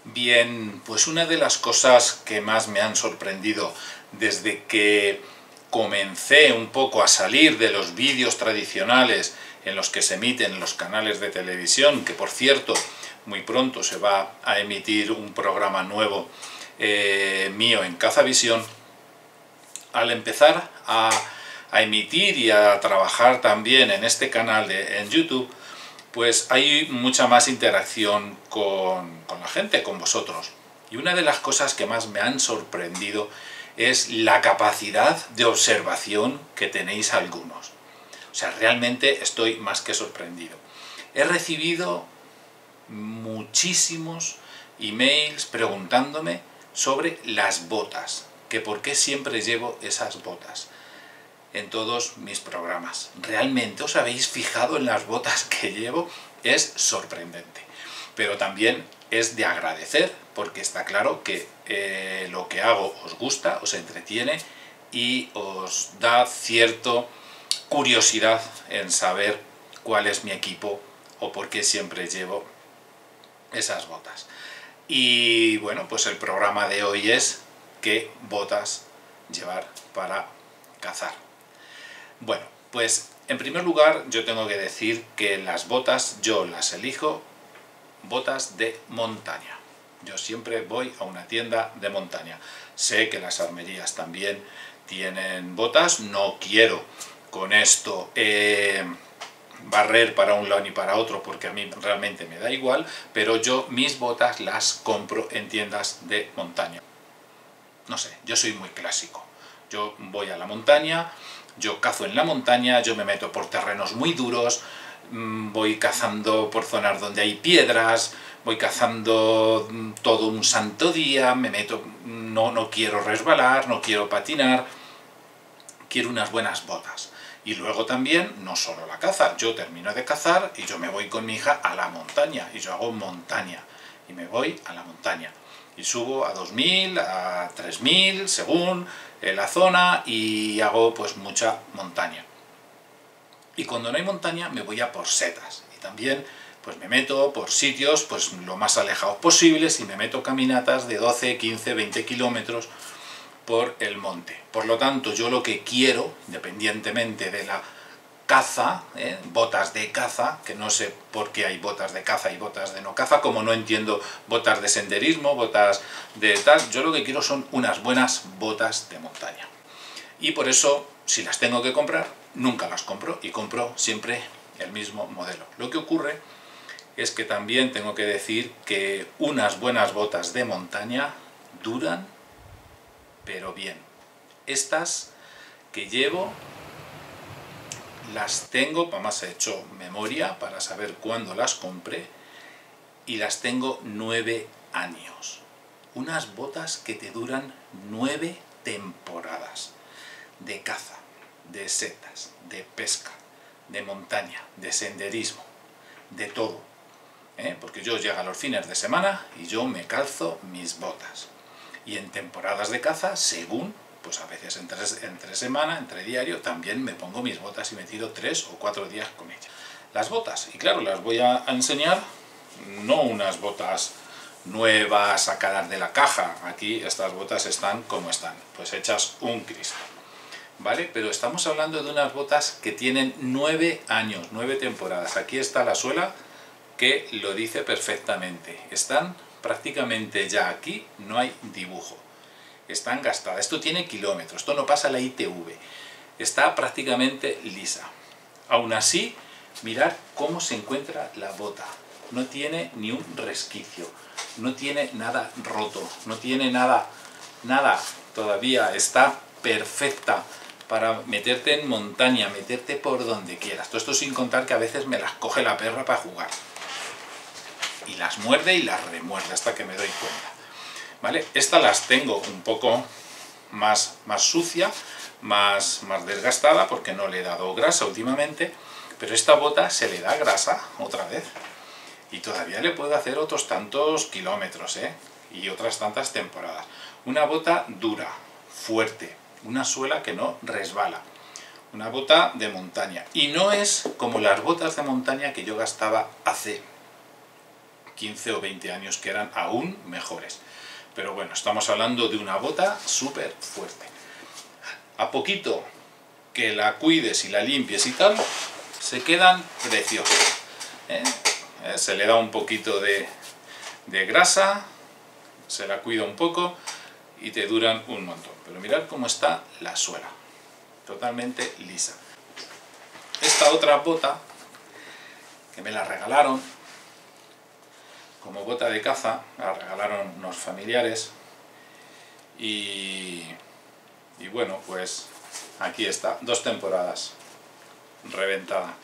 Bien, pues una de las cosas que más me han sorprendido desde que comencé un poco a salir de los vídeos tradicionales en los que se emiten los canales de televisión, que por cierto, muy pronto se va a emitir un programa nuevo mío en Cazavisión, al empezar a emitir y a trabajar también en este canal en YouTube, pues hay mucha más interacción con la gente, con vosotros. Y una de las cosas que más me han sorprendido es la capacidad de observación que tenéis algunos. O sea, realmente estoy más que sorprendido. He recibido muchísimos emails preguntándome sobre las botas, que por qué siempre llevo esas botas en todos mis programas. ¿Realmente os habéis fijado en las botas que llevo? Es sorprendente. Pero también es de agradecer, porque está claro que lo que hago os gusta, os entretiene y os da cierta curiosidad en saber cuál es mi equipo o por qué siempre llevo esas botas. Y bueno, pues el programa de hoy es qué botas llevar para cazar. Bueno, pues en primer lugar yo tengo que decir que las botas yo las elijo botas de montaña. Yo siempre voy a una tienda de montaña. Sé que las armerías también tienen botas, no quiero con esto barrer para un lado ni para otro porque a mí realmente me da igual, pero yo mis botas las compro en tiendas de montaña. No sé, yo soy muy clásico. Yo voy a la montaña, yo cazo en la montaña, yo me meto por terrenos muy duros, voy cazando por zonas donde hay piedras, voy cazando todo un santo día, me meto, no quiero resbalar, no quiero patinar, quiero unas buenas botas. Y luego también, no solo la caza, yo termino de cazar y yo me voy con mi hija a la montaña, y yo hago montaña, y me voy a la montaña. Y subo a 2000, a 3000, según la zona, y hago pues mucha montaña. Y cuando no hay montaña me voy a por setas, y también pues me meto por sitios pues lo más alejados posibles, y me meto caminatas de 12, 15, 20 kilómetros por el monte. Por lo tanto, yo lo que quiero, independientemente de la caza, botas de caza, que no sé por qué hay botas de caza y botas de no caza, como no entiendo botas de senderismo, botas de tal, yo lo que quiero son unas buenas botas de montaña. Y por eso, si las tengo que comprar, nunca las compro, y compro siempre el mismo modelo. Lo que ocurre es que también tengo que decir que unas buenas botas de montaña duran, pero bien. Estas que llevo las tengo, además he hecho memoria para saber cuándo las compré, y las tengo 9 años. Unas botas que te duran 9 temporadas de caza, de setas, de pesca, de montaña, de senderismo, de todo. Porque yo llego a los fines de semana y yo me calzo mis botas. Y en temporadas de caza, según, pues a veces entre semana, entre diario, también me pongo mis botas y me tiro 3 o 4 días con ellas. Las botas, y claro, las voy a enseñar, no unas botas nuevas sacadas de la caja. Aquí estas botas están como están, pues hechas un Cristo, ¿vale? Pero estamos hablando de unas botas que tienen 9 años, 9 temporadas. Aquí está la suela que lo dice perfectamente. Están prácticamente ya aquí, no hay dibujo. Están gastadas. Esto tiene kilómetros, esto no pasa la ITV. Está prácticamente lisa. Aún así, mirad cómo se encuentra la bota. No tiene ni un resquicio, no tiene nada roto, no tiene nada todavía. Está perfecta para meterte en montaña, meterte por donde quieras. Todo esto sin contar que a veces me las coge la perra para jugar. Y las muerde y las remuerde hasta que me doy cuenta. ¿Vale? Estas las tengo un poco más sucia, más desgastada, porque no le he dado grasa últimamente, pero esta bota se le da grasa otra vez. Y todavía le puedo hacer otros tantos kilómetros, y otras tantas temporadas. Una bota dura, fuerte, una suela que no resbala. Una bota de montaña. Y no es como las botas de montaña que yo gastaba hace 15 o 20 años que eran aún mejores. Pero bueno, estamos hablando de una bota súper fuerte. A poquito que la cuides y la limpies y tal, se quedan preciosas. Se le da un poquito de grasa, se la cuida un poco y te duran un montón. Pero mirad cómo está la suela, totalmente lisa. Esta otra bota, que me la regalaron como bota de caza, me la regalaron unos familiares y bueno, pues aquí está, 2 temporadas, reventada.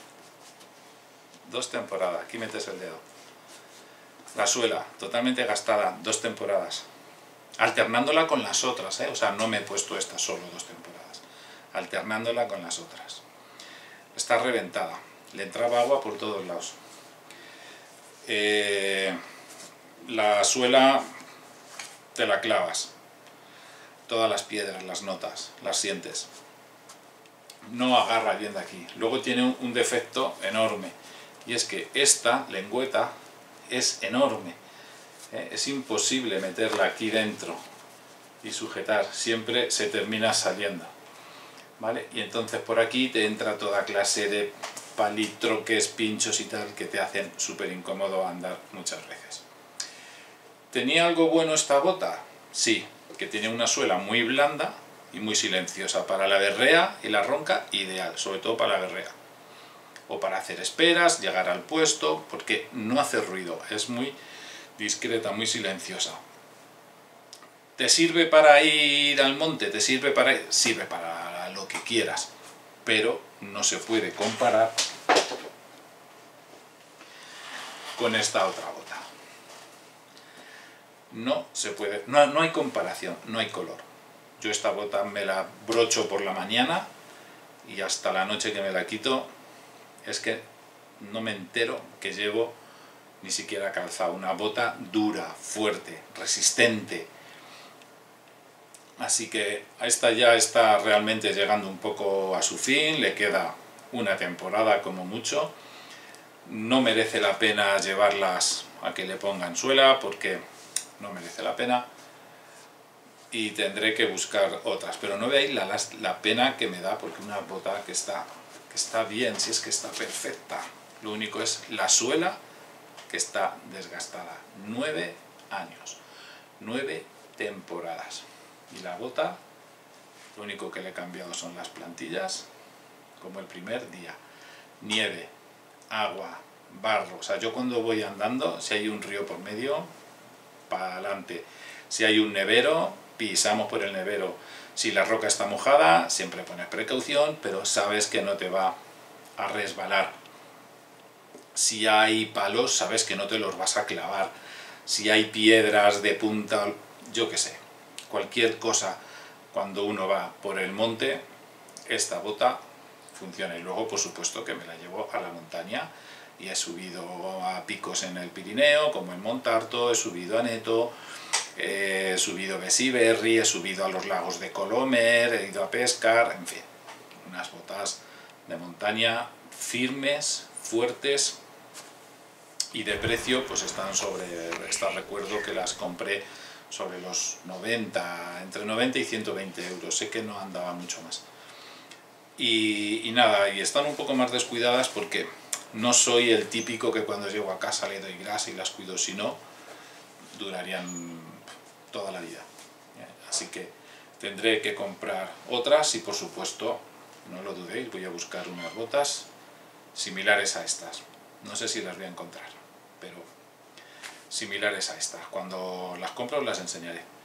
2 temporadas, aquí metes el dedo. La suela, totalmente gastada, 2 temporadas. Alternándola con las otras, o sea, no me he puesto esta solo 2 temporadas. Alternándola con las otras. Está reventada, le entraba agua por todos lados. La suela te la clavas. Todas las piedras, las notas, las sientes. No agarra bien de aquí. Luego tiene un defecto enorme. Y es que esta lengüeta es enorme. Es imposible meterla aquí dentro y sujetar. Siempre se termina saliendo. ¿Vale? Y entonces por aquí te entra toda clase de palitroques, pinchos y tal que te hacen súper incómodo andar muchas veces. ¿Tenía algo bueno esta bota? Sí, que tiene una suela muy blanda y muy silenciosa. Para la berrea y la ronca, ideal, sobre todo para la berrea. O para hacer esperas, llegar al puesto, porque no hace ruido, es muy discreta, muy silenciosa. ¿Te sirve para ir al monte? ¿Te sirve para ir? Sirve para lo que quieras, pero no se puede comparar con esta otra bota. No se puede, no hay comparación, no hay color. Yo esta bota me la brocho por la mañana y hasta la noche que me la quito, es que no me entero que llevo ni siquiera calzado. Una bota dura, fuerte, resistente. Así que esta ya está realmente llegando un poco a su fin, le queda una temporada como mucho. No merece la pena llevarlas a que le pongan suela porque no merece la pena y tendré que buscar otras, pero no veáis la pena que me da porque una bota que está bien, si es que está perfecta. Lo único es la suela que está desgastada. 9 años, 9 temporadas. Y la bota, lo único que le he cambiado son las plantillas, como el primer día. Nieve, agua, barro. O sea, yo cuando voy andando, si hay un río por medio, para adelante. Si hay un nevero, pisamos por el nevero. Si la roca está mojada, siempre pones precaución, pero sabes que no te va a resbalar. Si hay palos, sabes que no te los vas a clavar. Si hay piedras de punta, yo qué sé, cualquier cosa, cuando uno va por el monte, esta bota funciona. Y luego, por supuesto, que me la llevo a la montaña y he subido a picos en el Pirineo, como en Montarto, he subido a Neto, he subido a Besiberri, he subido a los lagos de Colomer, he ido a pescar, en fin, unas botas de montaña firmes, fuertes y de precio pues están sobre, recuerdo que las compré sobre los 90, entre 90 y 120 euros, sé que no andaba mucho más. Y nada, y están un poco más descuidadas porque no soy el típico que cuando llego a casa le doy grasa y las cuido, si no, durarían toda la vida. Así que tendré que comprar otras y por supuesto, no lo dudéis, voy a buscar unas botas similares a estas. No sé si las voy a encontrar, pero similares a estas. Cuando las compro os las enseñaré.